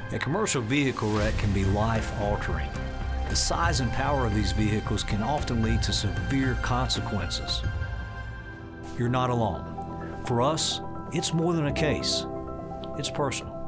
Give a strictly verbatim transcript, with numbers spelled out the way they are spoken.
A commercial vehicle wreck can be life-altering. The size and power of these vehicles can often lead to severe consequences. You're not alone. For us, it's more than a case. It's personal.